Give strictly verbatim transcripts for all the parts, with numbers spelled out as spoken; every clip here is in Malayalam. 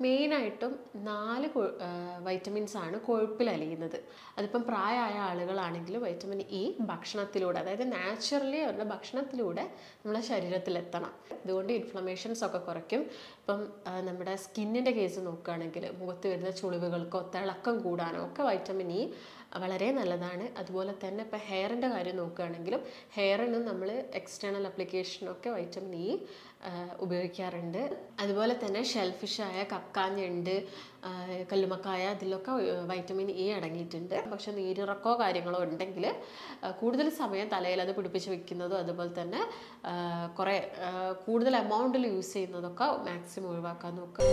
മെയിനായിട്ടും നാല് വൈറ്റമിൻസ് ആണ് കൊഴുപ്പിൽ അലിയുന്നത്. അതിപ്പം പ്രായമായ ആളുകളാണെങ്കിൽ വൈറ്റമിൻ ഇ ഭക്ഷണത്തിലൂടെ, അതായത് നാച്ചുറലി അവരുടെ ഭക്ഷണത്തിലൂടെ നമ്മുടെ ശരീരത്തിലെത്തണം. ഇതുകൊണ്ട് ഇൻഫ്ലമേഷൻസ് ഒക്കെ കുറയ്ക്കും. ഇപ്പം നമ്മുടെ സ്കിന്നിൻ്റെ കേസ് നോക്കുകയാണെങ്കിൽ മുഖത്ത് വരുന്ന ചുളിവുകൾക്കോ തിളക്കം കൂടാനോ ഒക്കെ വൈറ്റമിൻ ഇ വളരെ നല്ലതാണ്. അതുപോലെ തന്നെ ഇപ്പോൾ ഹെയറിൻ്റെ കാര്യം നോക്കുകയാണെങ്കിലും ഹെയറിന് നമ്മൾ എക്സ്റ്റേണൽ അപ്ലിക്കേഷനൊക്കെ വൈറ്റമിൻ ഇ ഉപയോഗിക്കാറുണ്ട്. അതുപോലെ തന്നെ ഷെൽഫിഷായ കക്കാഞ്ഞുണ്ട്, കല്ലുമക്കായ, അതിലൊക്കെ വൈറ്റമിൻ ഇ അടങ്ങിയിട്ടുണ്ട്. പക്ഷെ നീരിറക്കോ കാര്യങ്ങളോ ഉണ്ടെങ്കിൽ കൂടുതൽ സമയം തലയിൽ അത് പിടിപ്പിച്ച് വെക്കുന്നതും അതുപോലെ തന്നെ കുറേ കൂടുതൽ എമൗണ്ടിൽ യൂസ് ചെയ്യുന്നതൊക്കെ മാക്സിമം ഒഴിവാക്കാൻ നോക്കുക.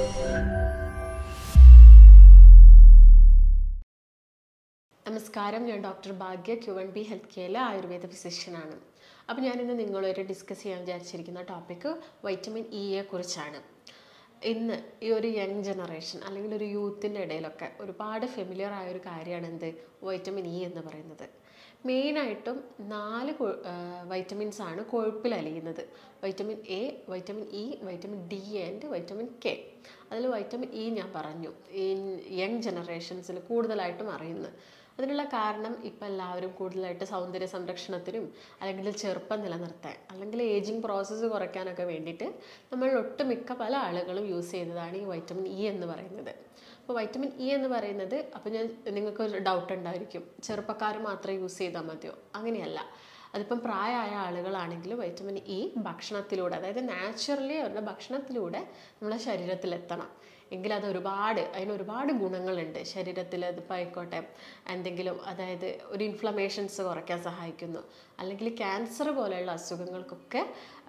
നമസ്കാരം, ഞാൻ doctor Bhagya, Q N B health കെയറിലെ ആയുർവേദ ഫിസിഷ്യനാണ്. അപ്പോൾ ഞാനിന്ന് നിങ്ങളൊരു ഡിസ്കസ് ചെയ്യാൻ വിചാരിച്ചിരിക്കുന്ന ടോപ്പിക്ക് വൈറ്റമിൻ ഇയെ കുറിച്ചാണ്. ഇന്ന് ഈ ഒരു യങ് ജനറേഷൻ അല്ലെങ്കിൽ ഒരു യൂത്തിൻ്റെ ഇടയിലൊക്കെ ഒരുപാട് ഫെമിലിയർ ആയ ഒരു കാര്യമാണ് എന്ത് വൈറ്റമിൻ ഇ എന്ന് പറയുന്നത്. മെയിനായിട്ടും നാല് വൈറ്റമിൻസ് ആണ് കൊഴുപ്പിൽ അലിയുന്നത്. Vitamin A, vitamin E, vitamin D and vitamin K. അതിൽ വൈറ്റമിൻ ഇ ഞാൻ പറഞ്ഞു ഈ യങ് ജനറേഷൻസിൽ കൂടുതലായിട്ടും അറിയുന്നത്. അതിനുള്ള കാരണം ഇപ്പം എല്ലാവരും കൂടുതലായിട്ട് സൗന്ദര്യ സംരക്ഷണത്തിനും അല്ലെങ്കിൽ ചെറുപ്പം നിലനിർത്താൻ അല്ലെങ്കിൽ ഏജിങ് പ്രോസസ്സ് കുറയ്ക്കാനൊക്കെ വേണ്ടിയിട്ട് നമ്മൾ ഒട്ടുമിക്ക പല ആളുകളും യൂസ് ചെയ്യുന്നതാണ് ഈ വൈറ്റമിൻ ഇ എന്ന് പറയുന്നത്. അപ്പോൾ വൈറ്റമിൻ ഇ എന്ന് പറയുന്നത്, അപ്പോൾ ഞാൻ നിങ്ങൾക്ക് ഒരു ഡൗട്ട് ഉണ്ടായിരിക്കും, ചെറുപ്പക്കാർ മാത്രമേ യൂസ് ചെയ്താൽ മതിയോ? അങ്ങനെയല്ല. അതിപ്പം പ്രായമായ ആളുകളാണെങ്കിൽ വൈറ്റമിൻ ഇ ഭക്ഷണത്തിലൂടെ, അതായത് നാച്ചുറലി അവരുടെ ഭക്ഷണത്തിലൂടെ നമ്മുടെ ശരീരത്തിലെത്തണം. എങ്കിൽ അത് ഒരുപാട് അതിന് ഒരുപാട് ഗുണങ്ങളുണ്ട് ശരീരത്തിൽ. അതിപ്പോൾ ആയിക്കോട്ടെ എന്തെങ്കിലും, അതായത് ഒരു ഇൻഫ്ലമേഷൻസ് കുറയ്ക്കാൻ സഹായിക്കുന്നു, അല്ലെങ്കിൽ ക്യാൻസർ പോലെയുള്ള അസുഖങ്ങൾക്കൊക്കെ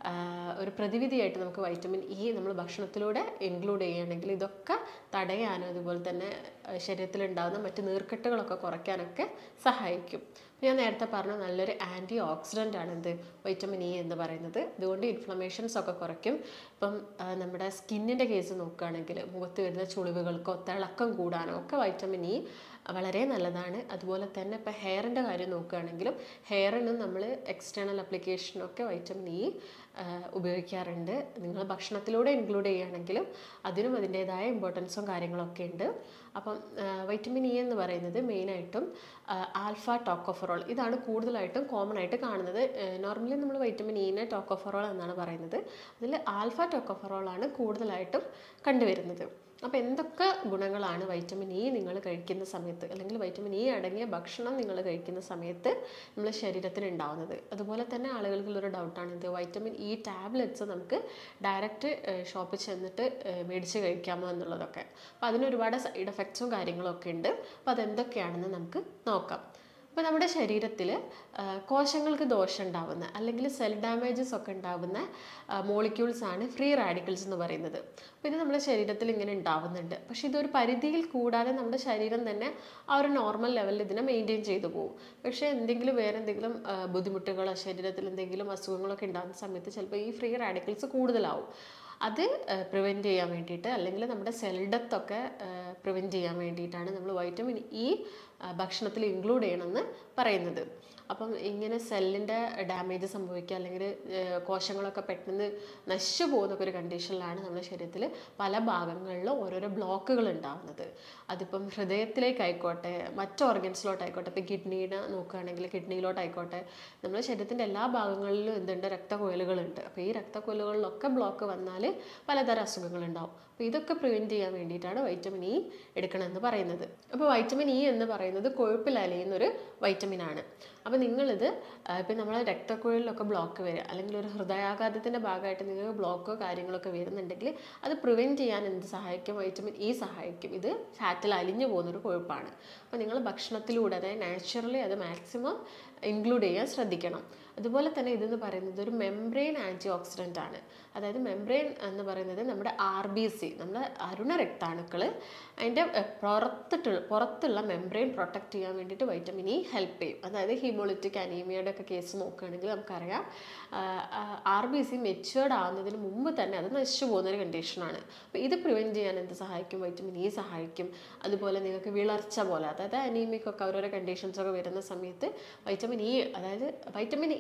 ഒരു പ്രതിവിധിയായിട്ട് നമുക്ക് വൈറ്റമിൻ ഇ നമ്മൾ ഭക്ഷണത്തിലൂടെ ഇൻക്ലൂഡ് ചെയ്യുകയാണെങ്കിൽ ഇതൊക്കെ തടയാനും അതുപോലെ തന്നെ ശരീരത്തിലുണ്ടാകുന്ന മറ്റ് നീർക്കെട്ടുകളൊക്കെ കുറയ്ക്കാനൊക്കെ സഹായിക്കും. ഞാൻ നേരത്തെ പറഞ്ഞു നല്ലൊരു ആൻറ്റി ഓക്സിഡൻ്റ് ആണ് എന്ത് വൈറ്റമിൻ ഇ എന്ന് പറയുന്നത്. അതുകൊണ്ട് ഇൻഫ്ലമേഷൻസ് ഒക്കെ കുറയ്ക്കും. ഇപ്പം നമ്മുടെ സ്കിന്നിൻ്റെ കേസ് നോക്കുകയാണെങ്കിൽ മുഖത്ത് വരുന്ന ചുളിവുകൾക്കോ തിളക്കം കൂടാനോ ഒക്കെ വൈറ്റമിൻ ഇ വളരെ നല്ലതാണ്. അതുപോലെ തന്നെ ഇപ്പോൾ ഹെയറിൻ്റെ കാര്യം നോക്കുകയാണെങ്കിലും ഹെയറിന് നമ്മൾ എക്സ്റ്റേണൽ അപ്ലിക്കേഷനൊക്കെ വൈറ്റമിൻ ഇ ഉപയോഗിക്കാറുണ്ട്. നിങ്ങൾ ഭക്ഷണത്തിലൂടെ ഇൻക്ലൂഡ് ചെയ്യുകയാണെങ്കിലും അതിനും അതിൻ്റേതായ ഇമ്പോർട്ടൻസും കാര്യങ്ങളൊക്കെ ഉണ്ട്. അപ്പം വൈറ്റമിൻ ഇ എന്ന് പറയുന്നത് മെയിനായിട്ടും ആൽഫ ടോക്കോഫെറോൾ, ഇതാണ് കൂടുതലായിട്ടും കോമൺ ആയിട്ട് കാണുന്നത്. നോർമലി നമ്മൾ വൈറ്റമിൻ ഇനെ ടോക്കോഫെറോൾ എന്നാണ് പറയുന്നത്. അതിൽ ആൽഫ ടോക്കോഫെറോളാണ് കൂടുതലായിട്ടും കണ്ടുവരുന്നത്. അപ്പോൾ എന്തൊക്കെ ഗുണങ്ങളാണ് വൈറ്റമിൻ ഇ നിങ്ങൾ കഴിക്കുന്ന സമയത്ത് അല്ലെങ്കിൽ വൈറ്റമിൻ ഇ അടങ്ങിയ ഭക്ഷണം നിങ്ങൾ കഴിക്കുന്ന സമയത്ത് നമ്മുടെ ശരീരത്തിന് ഉണ്ടാവുന്നത്. അതുപോലെ തന്നെ ആളുകൾക്കുള്ളൊരു ഡൗട്ടാണ് ഇത് വൈറ്റമിൻ ഇ ടാബ്ലറ്റ്സ് നമുക്ക് ഡയറക്റ്റ് ഷോപ്പിൽ ചെന്നിട്ട് മേടിച്ച് കഴിക്കാമോ എന്നുള്ളതൊക്കെ. അപ്പോൾ അതിനൊരുപാട് സൈഡ് എഫക്ട്സും കാര്യങ്ങളൊക്കെ ഉണ്ട്. അപ്പോൾ അതെന്തൊക്കെയാണെന്ന് നമുക്ക് നോക്കാം. അപ്പോൾ നമ്മുടെ ശരീരത്തിൽ കോശങ്ങൾക്ക് ദോഷം ഉണ്ടാവുന്ന അല്ലെങ്കിൽ സെൽ ഡാമേജസ് ഒക്കെ ഉണ്ടാവുന്ന മോളിക്യൂൾസ് ആണ് ഫ്രീ റാഡിക്കൽസ് എന്ന് പറയുന്നത്. അപ്പോൾ ഇത് നമ്മുടെ ശരീരത്തിൽ ഇങ്ങനെ ഉണ്ടാവുന്നുണ്ട്. പക്ഷെ ഇതൊരു പരിധിയിൽ കൂടാതെ നമ്മുടെ ശരീരം തന്നെ ആ ഒരു നോർമൽ ലെവലിൽ ഇതിനെ മെയിൻറ്റെയിൻ ചെയ്തു പോകും. പക്ഷേ എന്തെങ്കിലും വേറെ എന്തെങ്കിലും ബുദ്ധിമുട്ടുകളോ ശരീരത്തിൽ എന്തെങ്കിലും അസുഖങ്ങളൊക്കെ ഉണ്ടാകുന്ന സമയത്ത് ചിലപ്പോൾ ഈ ഫ്രീ റാഡിക്കൽസ് കൂടുതലാവും. അത് പ്രിവെൻറ്റ് ചെയ്യാൻ വേണ്ടിയിട്ട് അല്ലെങ്കിൽ നമ്മുടെ സെൽ ഡെത്ത് ഒക്കെ പ്രിവെൻറ്റ് ചെയ്യാൻ വേണ്ടിയിട്ടാണ് നമ്മൾ വൈറ്റമിൻ ഇ ഭക്ഷണത്തിൽ ഇൻക്ലൂഡ് ചെയ്യണമെന്ന് പറയുന്നത്. അപ്പം ഇങ്ങനെ സെല്ലിൻ്റെ ഡാമേജ് സംഭവിക്കുക അല്ലെങ്കിൽ കോശങ്ങളൊക്കെ പെട്ടെന്ന് നശിച്ചു പോകുന്നൊക്കെ ഒരു കണ്ടീഷനിലാണ് നമ്മുടെ ശരീരത്തിൽ പല ഭാഗങ്ങളിലും ഓരോരോ ബ്ലോക്കുകൾ ഉണ്ടാകുന്നത്. അതിപ്പം ഹൃദയത്തിലേക്കായിക്കോട്ടെ മറ്റ് ഓർഗൻസിലോട്ടായിക്കോട്ടെ, ഇപ്പം കിഡ്നീനെ നോക്കുകയാണെങ്കിൽ കിഡ്നിയിലോട്ടായിക്കോട്ടെ, നമ്മുടെ ശരീരത്തിൻ്റെ എല്ലാ ഭാഗങ്ങളിലും എന്തുണ്ട് രക്തക്കുഴലുകളുണ്ട്. അപ്പോൾ ഈ രക്തക്കുഴലുകളിലൊക്കെ ബ്ലോക്ക് വന്നാൽ പലതരം അസുഖങ്ങളുണ്ടാവും. അപ്പോൾ ഇതൊക്കെ പ്രിവെൻറ്റ് ചെയ്യാൻ വേണ്ടിയിട്ടാണ് വൈറ്റമിൻ ഇ എടുക്കണമെന്ന് പറയുന്നത്. അപ്പോൾ വൈറ്റമിൻ ഇ എന്ന് പറയുന്നത് കൊഴുപ്പിൽ അലിയുന്നൊരു വൈറ്റമിനാണ്. അപ്പോൾ നിങ്ങളിത് ഇപ്പം നമ്മളെ രക്തക്കുഴലിലൊക്കെ ബ്ലോക്ക് വരിക അല്ലെങ്കിൽ ഒരു ഹൃദയാഘാതത്തിൻ്റെ ഭാഗമായിട്ട് നിങ്ങൾക്ക് ബ്ലോക്കോ കാര്യങ്ങളൊക്കെ വരുന്നുണ്ടെങ്കിൽ അത് പ്രിവെൻറ്റ് ചെയ്യാൻ എന്ത് സഹായിക്കും? വൈറ്റമിൻ ഇ സഹായിക്കും. ഇത് ഫാറ്റിൽ അലിഞ്ഞു പോകുന്നൊരു കൊഴുപ്പാണ്. അപ്പോൾ നിങ്ങൾ ഭക്ഷണത്തിലൂടെ അതായത് നാച്ചുറലി അത് മാക്സിമം ഇൻക്ലൂഡ് ചെയ്യാൻ ശ്രദ്ധിക്കണം. അതുപോലെ തന്നെ ഇതെന്ന് പറയുന്നത് ഒരു മെംബ്രെയിൻ ആൻറ്റി ഓക്സിഡൻ്റ് ആണ്. അതായത് മെംബ്രെയിൻ എന്ന് പറയുന്നത് നമ്മുടെ ആർ ബി സി, നമ്മുടെ അരുണ രക്താണുക്കൾ അതിൻ്റെ പുറത്തിട്ടുള്ള പുറത്തുള്ള മെംബ്രെയിൻ പ്രൊട്ടക്റ്റ് ചെയ്യാൻ വേണ്ടിയിട്ട് വൈറ്റമിൻ ഇ ഹെൽപ്പ് ചെയ്യും. അതായത് ഹീമോളിറ്റിക് അനീമിയയുടെ ഒക്കെ കേസ് നോക്കുകയാണെങ്കിൽ നമുക്കറിയാം ആർ ബി സി മെച്യൂർഡ് ആവുന്നതിന് മുമ്പ് തന്നെ അത് നശിച്ചു പോകുന്നൊരു കണ്ടീഷനാണ്. അപ്പോൾ ഇത് പ്രിവെൻറ്റ് ചെയ്യാൻ എന്ത് സഹായിക്കും? വൈറ്റമിൻ ഇ സഹായിക്കും. അതുപോലെ നിങ്ങൾക്ക് വിളർച്ച പോലെ, അതായത് അനീമിക് ഒക്കെ ഓരോരോ കണ്ടീഷൻസൊക്കെ വരുന്ന സമയത്ത് വൈറ്റമിൻ ഇ, അതായത് വൈറ്റമിൻ ഇ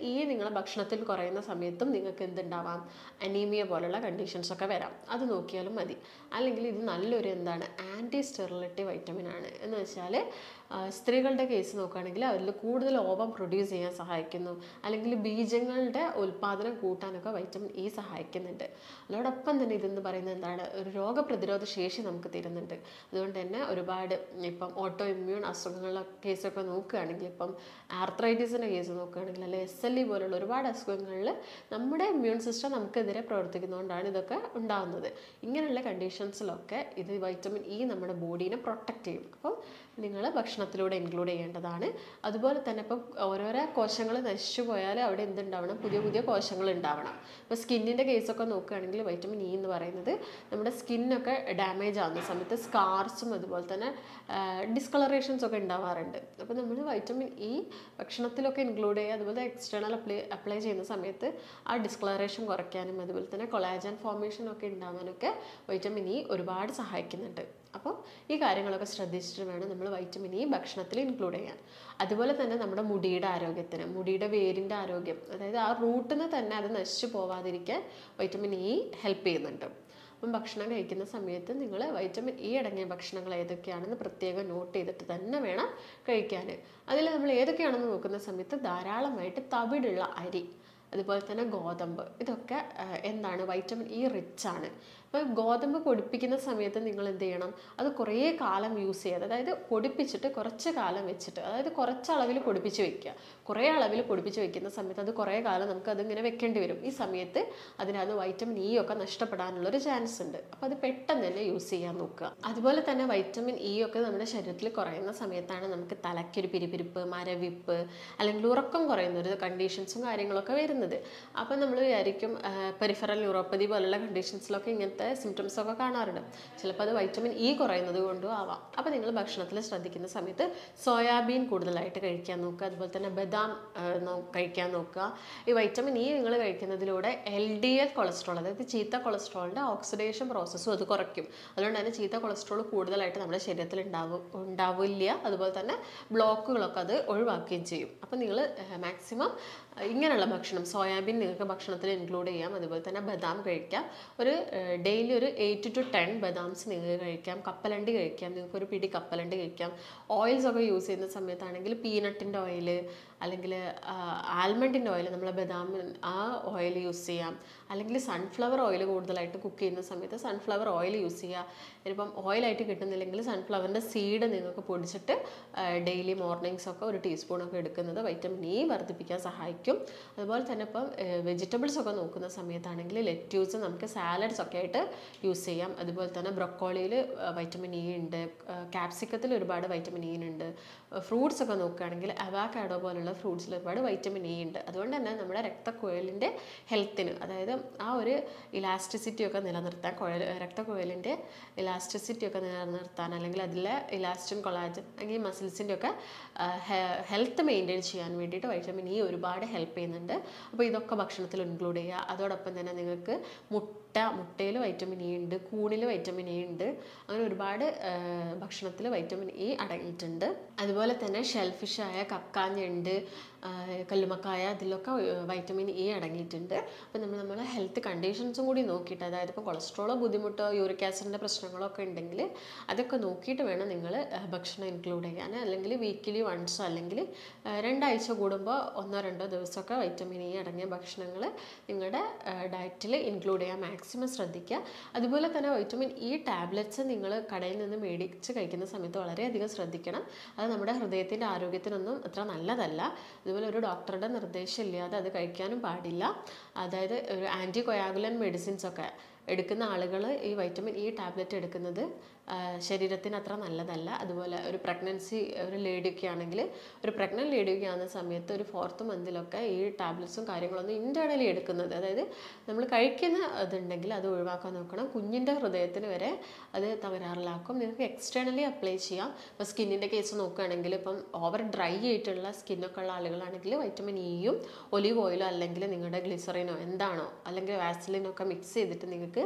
ഇ നിങ്ങളുടെ ഭക്ഷണത്തിൽ കുറയുന്ന സമയത്തും നിങ്ങൾക്ക് എന്തുണ്ടാവാം, അനീമിയ പോലുള്ള കണ്ടീഷൻസ് ഒക്കെ വരാം. അത് നോക്കിയാലും മതി. അല്ലെങ്കിൽ ഇത് നല്ലൊരു എന്താണ് ആൻറ്റി സ്റ്റെറിലിറ്റി വൈറ്റമിൻ ആണ്. എന്ന് വെച്ചാൽ സ്ത്രീകളുടെ കേസ് നോക്കുകയാണെങ്കിൽ അവരിൽ കൂടുതൽ ഓവം പ്രൊഡ്യൂസ് ചെയ്യാൻ സഹായിക്കുന്നു, അല്ലെങ്കിൽ ബീജങ്ങളുടെ ഉൽപ്പാദനം കൂട്ടാനൊക്കെ വൈറ്റമിൻ ഇ സഹായിക്കുന്നുണ്ട്. അതോടൊപ്പം തന്നെ ഇതെന്ന് പറയുന്നത് എന്താണ്, ഒരു രോഗപ്രതിരോധ ശേഷി നമുക്ക് തരുന്നുണ്ട്. അതുകൊണ്ട് തന്നെ ഒരുപാട് ഇപ്പം ഓട്ടോ ഇമ്മ്യൂൺ അസുഖങ്ങളുടെ കേസൊക്കെ നോക്കുകയാണെങ്കിൽ, ഇപ്പം ആർത്രൈറ്റിസിൻ്റെ കേസ് നോക്കുകയാണെങ്കിൽ, അല്ലെങ്കിൽ എസ് എൽ ഇ പോലുള്ള ഒരുപാട് അസുഖങ്ങളിൽ നമ്മുടെ ഇമ്മ്യൂൺ സിസ്റ്റം നമുക്കെതിരെ പ്രവർത്തിക്കുന്നതുകൊണ്ടാണ് ഇതൊക്കെ ഉണ്ടാകുന്നത്. ഇങ്ങനെയുള്ള കണ്ടീഷൻസിലൊക്കെ ഇത് വൈറ്റമിൻ ഇ നമ്മുടെ ബോഡീനെ പ്രൊട്ടക്റ്റ് ചെയ്യും. അപ്പം നിങ്ങൾ ഭക്ഷണത്തിലൂടെ ഇൻക്ലൂഡ് ചെയ്യേണ്ടതാണ്. അതുപോലെ തന്നെ ഇപ്പം ഓരോരോ കോശങ്ങൾ നശിച്ചു പോയാൽ അവിടെ എന്തുണ്ടാവണം, പുതിയ പുതിയ കോശങ്ങൾ ഉണ്ടാവണം. ഇപ്പോൾ സ്കിന്നിൻ്റെ കേസൊക്കെ നോക്കുകയാണെങ്കിൽ വൈറ്റമിൻ ഇ എന്ന് പറയുന്നത് നമ്മുടെ സ്കിന്നൊക്കെ ഡാമേജ് ആകുന്ന സമയത്ത് സ്കാർസും അതുപോലെ തന്നെ ഡിസ്കളറേഷൻസ് ഒക്കെ ഉണ്ടാവാറുണ്ട്. അപ്പോൾ നമ്മൾ വൈറ്റമിൻ ഇ ഭക്ഷണത്തിലൊക്കെ ഇൻക്ലൂഡ് ചെയ്യുക. അതുപോലെ എക്സ്റ്റേണൽ അപ്ലൈ അപ്ലൈ ചെയ്യുന്ന സമയത്ത് ആ ഡിസ്കളറേഷൻ കുറയ്ക്കാനും അതുപോലെ തന്നെ കൊളാജൻ ഫോർമേഷൻ ഒക്കെ ഉണ്ടാവാനൊക്കെ വൈറ്റമിൻ ഇ ഒരുപാട് സഹായിക്കുന്നുണ്ട്. അപ്പോൾ ഈ കാര്യങ്ങളൊക്കെ ശ്രദ്ധിച്ചിട്ട് വേണം നമ്മൾ വൈറ്റമിൻ ഇ ഭക്ഷണത്തിൽ ഇൻക്ലൂഡ് ചെയ്യാൻ. അതുപോലെ തന്നെ നമ്മുടെ മുടിയുടെ ആരോഗ്യത്തിന്, മുടിയുടെ വേരിൻ്റെ ആരോഗ്യം, അതായത് ആ റൂട്ടിൽ നിന്ന് തന്നെ അത് നശിച്ചു പോവാതിരിക്കാൻ വൈറ്റമിൻ ഇ ഹെൽപ്പ് ചെയ്യുന്നുണ്ട്. അപ്പം ഭക്ഷണം കഴിക്കുന്ന സമയത്ത് നിങ്ങൾ വൈറ്റമിൻ ഇ അടങ്ങിയ ഭക്ഷണങ്ങൾ ഏതൊക്കെയാണെന്ന് പ്രത്യേകം നോട്ട് ചെയ്തിട്ട് തന്നെ വേണം കഴിക്കാൻ. അതിൽ നമ്മൾ ഏതൊക്കെയാണെന്ന് നോക്കുന്ന സമയത്ത് ധാരാളമായിട്ട് തവിടുള്ള അരി, അതുപോലെ തന്നെ ഗോതമ്പ്, ഇതൊക്കെ എന്താണ് വൈറ്റമിൻ ഇ റിച്ച് ആണ്. അപ്പോൾ ഗോതമ്പ് പൊടിപ്പിക്കുന്ന സമയത്ത് നിങ്ങൾ എന്ത് ചെയ്യണം, അത് കുറേ കാലം യൂസ് ചെയ്യാതെ, അതായത് പൊടിപ്പിച്ചിട്ട് കുറച്ച് കാലം വെച്ചിട്ട്, അതായത് കുറച്ച് അളവിൽ പൊടിപ്പിച്ച് വെക്കുക. കുറേ അളവിൽ പൊടിപ്പിച്ച് വെക്കുന്ന സമയത്ത് അത് കുറേ കാലം നമുക്ക് അതിങ്ങനെ വെക്കേണ്ടി വരും. ഈ സമയത്ത് അതിനകത്ത് വൈറ്റമിൻ ഇ ഒക്കെ നഷ്ടപ്പെടാനുള്ളൊരു ചാൻസ് ഉണ്ട്. അപ്പോൾ അത് പെട്ടെന്ന് തന്നെ യൂസ് ചെയ്യാൻ നോക്കുക. അതുപോലെ തന്നെ വൈറ്റമിൻ ഇ ഒക്കെ നമ്മുടെ ശരീരത്തിൽ കുറയുന്ന സമയത്താണ് നമുക്ക് തലയ്ക്കൊരു പിരിപിരിപ്പ്, മരവിപ്പ്, അല്ലെങ്കിൽ ഉറക്കം കുറയുന്ന ഒരു കണ്ടീഷൻസും കാര്യങ്ങളൊക്കെ വരുന്നത്. അപ്പം നമ്മൾ വിചാരിക്കും പെരിഫറൽ ന്യൂറോപ്പതി പോലുള്ള കണ്ടീഷൻസിലൊക്കെ ഇങ്ങനത്തെ സിംറ്റംസ് ഒക്കെ കാണാറുണ്ട്. ചിലപ്പോൾ അത് വൈറ്റമിൻ ഇ കുറയുന്നത് കൊണ്ടും ആവാം. അപ്പോൾ നിങ്ങൾ ഭക്ഷണത്തിൽ ശ്രദ്ധിക്കുന്ന സമയത്ത് സോയാബീൻ കൂടുതലായിട്ട് കഴിക്കാൻ നോക്കുക. അതുപോലെ തന്നെ ബദാം കഴിക്കാൻ നോക്കുക. ഈ വൈറ്റമിൻ ഇ നിങ്ങൾ കഴിക്കുന്നതിലൂടെ എൽ ഡി എൽ കൊളസ്ട്രോൾ, അതായത് ചീത്ത കൊളസ്ട്രോളിൻ്റെ ഓക്സിഡേഷൻ പ്രോസസ്സും അത് കുറയ്ക്കും. അതുകൊണ്ട് തന്നെ ചീത്ത കൊളസ്ട്രോൾ കൂടുതലായിട്ട് നമ്മുടെ ശരീരത്തിൽ ഉണ്ടാവും ഉണ്ടാവില്ല. അതുപോലെ തന്നെ ബ്ലോക്കുകളൊക്കെ അത് ഒഴിവാക്കുകയും ചെയ്യും. അപ്പോൾ നിങ്ങൾ മാക്സിമം ഇങ്ങനെയുള്ള ഭക്ഷണം, സോയാബീൻ നിങ്ങൾക്ക് ഭക്ഷണത്തിൽ ഇൻക്ലൂഡ് ചെയ്യാം. അതുപോലെ തന്നെ ബദാം കഴിക്കാം. ഒരു ഡെയിലി ഒരു എയ്റ്റ് ടു ടെൻ ബദാംസ് നിങ്ങൾക്ക് കഴിക്കാം. കപ്പലണ്ടി കഴിക്കാം, നിങ്ങൾക്ക് ഒരു പിടി കപ്പലണ്ടി കഴിക്കാം. ഓയിൽസ് ഒക്കെ യൂസ് ചെയ്യുന്ന സമയത്താണെങ്കിൽ പീനട്ടിൻ്റെ ഓയിൽ, അല്ലെങ്കിൽ ആൽമണ്ടിൻ്റെ ഓയിൽ, നമ്മൾ ബദാം ആ ഓയിൽ യൂസ് ചെയ്യാം. അല്ലെങ്കിൽ സൺഫ്ലവർ ഓയിൽ കൂടുതലായിട്ട് കുക്ക് ചെയ്യുന്ന സമയത്ത് സൺഫ്ലവർ ഓയിൽ യൂസ് ചെയ്യുക. ഇപ്പം ഓയിലായിട്ട് കിട്ടുന്നില്ലെങ്കിൽ സൺഫ്ലവറിൻ്റെ സീഡ് നിങ്ങൾക്ക് പൊടിച്ചിട്ട് ഡെയിലി മോർണിംഗ്സ് ഒക്കെ ഒരു ടീസ്പൂണൊക്കെ എടുക്കുന്നത് വൈറ്റമിൻ ഇ വർദ്ധിപ്പിക്കാൻ സഹായിക്കും. അതുപോലെ തന്നെ ഇപ്പം വെജിറ്റബിൾസ് ഒക്കെ നോക്കുന്ന സമയത്താണെങ്കിൽ ലെറ്റ്യൂസ് നമുക്ക് സാലഡ്സ് ഒക്കെ ആയിട്ട് യൂസ് ചെയ്യാം. അതുപോലെ തന്നെ ബ്രൊക്കോളിയിൽ വൈറ്റമിൻ ഇ ഉണ്ട്, ക്യാപ്സിക്കത്തിൽ ഒരുപാട് വൈറ്റമിൻ ഇ ഉണ്ട്. ഫ്രൂട്ട്സ് ഒക്കെ നോക്കുകയാണെങ്കിൽ അവാക്കാഡോ പോലുള്ള ഫ്രൂട്ട്സിൽ ഒരുപാട് വൈറ്റമിൻ ഇ ഉണ്ട്. അതുകൊണ്ട് തന്നെ നമ്മുടെ രക്തക്കുഴലിൻ്റെ ഹെൽത്തിന്, അതായത് ആ ഒരു ഇലാസ്റ്റിസിറ്റി ഒക്കെ നിലനിർത്താൻ, കുഴൽ രക്തക്കുഴലിൻ്റെ ഇലാസ്റ്റിസിറ്റി ഒക്കെ നിലനിർത്താൻ, അല്ലെങ്കിൽ അതിലെ ഇലാസ്റ്റിൻ, കൊളാജൻ അല്ലെങ്കിൽ മസിൽസിൻ്റെ ഒക്കെ ഹെൽത്ത് മെയിൻറ്റെയിൻ ചെയ്യാൻ വേണ്ടിയിട്ട് വൈറ്റമിൻ ഇ ഒരുപാട് ഹെൽപ്പ് ചെയ്യുന്നുണ്ട്. അപ്പോൾ ഇതൊക്കെ ഭക്ഷണത്തിൽ ഇൻക്ലൂഡ് ചെയ്യുക. അതോടൊപ്പം തന്നെ നിങ്ങൾക്ക് മുട്ട, മുട്ടയിൽ വൈറ്റമിൻ ഇ ഉണ്ട്, കൂണിൽ വൈറ്റമിൻ ഇ ഉണ്ട്. അങ്ങനെ ഒരുപാട് ഭക്ഷണത്തിൽ വൈറ്റമിൻ ഇ അടങ്ങിയിട്ടുണ്ട്. അതുപോലെ തന്നെ ഷെൽഫിഷായ കക്കാഞ്ഞുണ്ട്, കല്ലുമക്കായ, അതിലൊക്കെ വൈറ്റമിൻ ഇ അടങ്ങിയിട്ടുണ്ട്. അപ്പോൾ നമ്മൾ നമ്മളെ ഹെൽത്ത് കണ്ടീഷൻസും കൂടി നോക്കിയിട്ട്, അതായത് ഇപ്പോൾ കൊളസ്ട്രോളോ ബുദ്ധിമുട്ടോ യൂറിക് ആസിഡിൻ്റെ പ്രശ്നങ്ങളോ ഒക്കെ ഉണ്ടെങ്കിൽ അതൊക്കെ നോക്കിയിട്ട് വേണം നിങ്ങൾ ഭക്ഷണം ഇൻക്ലൂഡ് ചെയ്യാൻ. അല്ലെങ്കിൽ വീക്കിലി വൺസോ അല്ലെങ്കിൽ രണ്ടാഴ്ച കൂടുമ്പോൾ ഒന്നോ രണ്ടോ ദിവസമൊക്കെ വൈറ്റമിൻ ഇ അടങ്ങിയ ഭക്ഷണങ്ങൾ നിങ്ങളുടെ ഡയറ്റിൽ ഇൻക്ലൂഡ് ചെയ്യാൻ മാക്സിമം ശ്രദ്ധിക്കുക. അതുപോലെ തന്നെ വൈറ്റമിൻ ഇ ടാബ്ലറ്റ്സ് നിങ്ങൾ കടയിൽ നിന്ന് മേടിച്ച് കഴിക്കുന്ന സമയത്ത് വളരെയധികം ശ്രദ്ധിക്കണം. അത് നമ്മുടെ ഹൃദയത്തിൻ്റെ ആരോഗ്യത്തിനൊന്നും അത്ര നല്ലതല്ല. അതുപോലെ ഒരു ഡോക്ടറുടെ നിർദ്ദേശം ഇല്ലാതെ അത് കഴിക്കാനും പാടില്ല. അതായത് ഒരു ആൻറ്റി കൊയാഗുലൻ മെഡിസിൻസ് ഒക്കെ എടുക്കുന്ന ആളുകൾ ഈ വൈറ്റമിൻ ഇ ടാബ്ലറ്റ് എടുക്കുന്നത് ശരീരത്തിന് അത്ര നല്ലതല്ല. അതുപോലെ ഒരു പ്രഗ്നൻസി ഒരു ലേഡിയൊക്കെ ആണെങ്കിൽ, ഒരു പ്രഗ്നൻറ്റ് ലേഡിയൊക്കെ ആകുന്ന സമയത്ത് ഒരു ഫോർത്ത് മന്തിലൊക്കെ ഈ ടാബ്ലറ്റ്സും കാര്യങ്ങളൊന്നും ഇൻറ്റേർണലി എടുക്കുന്നത്, അതായത് നമ്മൾ കഴിക്കുന്ന ഇതുണ്ടെങ്കിൽ അത് ഒഴിവാക്കാൻ നോക്കണം. കുഞ്ഞിൻ്റെ ഹൃദയത്തിന് വരെ അത് തകരാറിലാക്കും. നിങ്ങൾക്ക് എക്സ്റ്റേണലി അപ്ലൈ ചെയ്യാം. ഇപ്പോൾ സ്കിന്നിൻ്റെ കേസ് നോക്കുകയാണെങ്കിൽ, ഇപ്പം ഓവർ ഡ്രൈ ആയിട്ടുള്ള സ്കിന്നൊക്കെ ഉള്ള ആളുകളാണെങ്കിൽ വൈറ്റമിൻ ഇയും ഒലിവ് ഓയിലോ അല്ലെങ്കിൽ നിങ്ങളുടെ ഗ്ലിസറിനോ എന്താണോ അല്ലെങ്കിൽ വാസലിനോ ഒക്കെ മിക്സ് ചെയ്തിട്ട് നിങ്ങൾക്ക്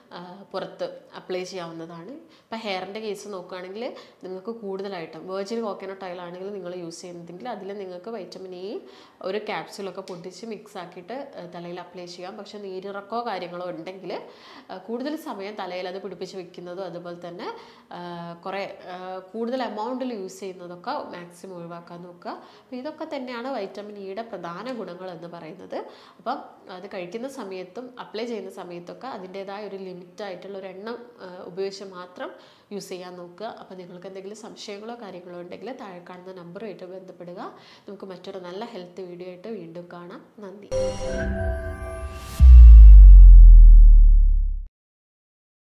പുറത്ത് അപ്ലൈ ചെയ്യാവുന്നതാണ്. ഇപ്പോൾ ഹെയറിൻ്റെ കേസ് നോക്കുകയാണെങ്കിൽ നിങ്ങൾക്ക് കൂടുതലായിട്ടും വെർജിൻ കോക്കനട്ട് ഓയിൽ ആണെങ്കിൽ നിങ്ങൾ യൂസ് ചെയ്യുന്നതെങ്കിൽ അതിൽ നിങ്ങൾക്ക് വൈറ്റമിൻ ഇ ഒരു ക്യാപ്സ്യൂളൊക്കെ പൊട്ടിച്ച് മിക്സ് ആക്കിയിട്ട് തലയിൽ അപ്ലൈ ചെയ്യാം. പക്ഷേ നീരിറക്കോ കാര്യങ്ങളോ ഉണ്ടെങ്കിൽ കൂടുതൽ സമയം തലയിൽ അത് പിടിപ്പിച്ച് വെക്കുന്നതും അതുപോലെ തന്നെ കുറേ കൂടുതൽ എമൗണ്ടിൽ യൂസ് ചെയ്യുന്നതൊക്കെ മാക്സിമം ഒഴിവാക്കാൻ നോക്കുക. അപ്പോൾ ഇതൊക്കെ തന്നെയാണ് വൈറ്റമിൻ ഇയുടെ പ്രധാന ഗുണങ്ങൾ എന്ന് പറയുന്നത്. അപ്പം അത് കഴിക്കുന്ന സമയത്തും അപ്ലൈ ചെയ്യുന്ന സമയത്തൊക്കെ അതിൻ്റേതായ ഒരു ലിമിറ്റായിട്ടുള്ള ഒരു എണ്ണം ഉപയോഗിച്ച് മാത്രം യൂസ് ചെയ്യാൻ നോക്കുക. അപ്പോൾ നിങ്ങൾക്ക് എന്തെങ്കിലും സംശയങ്ങളോ കാര്യങ്ങളോ ഉണ്ടെങ്കിൽ താഴെ കാണുന്ന നമ്പറുമായിട്ട് ബന്ധപ്പെടുക. നമുക്ക് മറ്റൊരു നല്ല ഹെൽത്ത് വീഡിയോ ആയിട്ട് വീണ്ടും കാണാം. നന്ദി.